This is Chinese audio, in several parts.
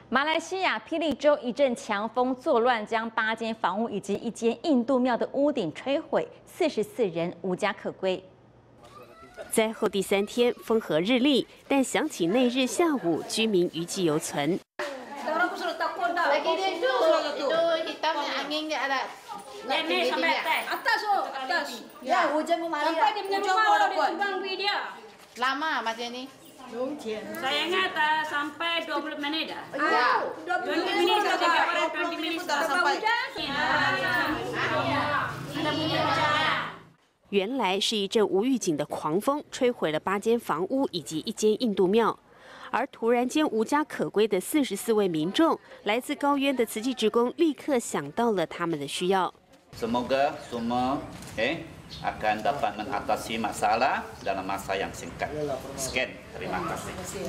马来西亚霹雳州一阵强风作乱，将8间房屋以及1间印度庙的屋顶摧毁，44人无家可归。 灾后第3天，风和日丽，但想起那日下午，居民余悸犹存。 Lagi dia itu hitam angin dia ada. Ini sampai atas. Ya, hujan memari. Sampai dia punya rumah kalau dia tumbang dia. Lama macam ni. Saya ingat sampai 20 menit dah. Ya. 20 menit saja, 20 menit sudah sampai. Ada bunyi hujan. 原来是一阵无预警的狂风，摧毁了8间房屋以及1间印度庙。 而突然间无家可归的44位民众，来自高渊的慈济职工立刻想到了他们的需要。 Semoga semua akan dapat mengatasi masalah dalam masa yang singkat. Sekian, terima kasih.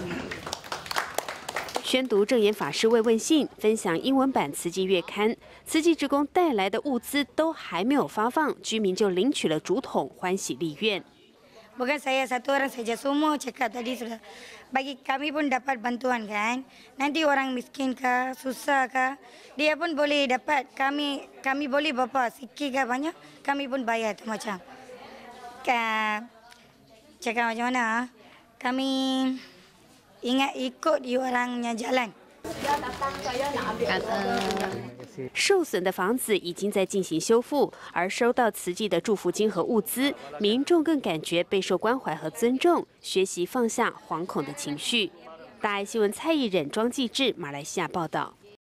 宣读证严法师慰问信，分享英文版慈济月刊。慈济职工带来的物资都还没有发放，居民就领取了竹筒，欢喜立愿。 Bukan saya satu orang saja, semua cakap tadi sudah. Bagi kami pun dapat bantuan kan. Nanti orang miskin kah, susah kah, dia pun boleh dapat. Kami boleh berapa, sikit kah banyak, kami pun bayar tu macam. Cakap macam mana? Kami ingat ikut orangnya jalan. 受损的房子已经在进行修复，而收到慈济的祝福金和物资，民众更感觉备受关怀和尊重，学习放下惶恐的情绪。大爱新闻蔡义忍、庄继志，马来西亚报道。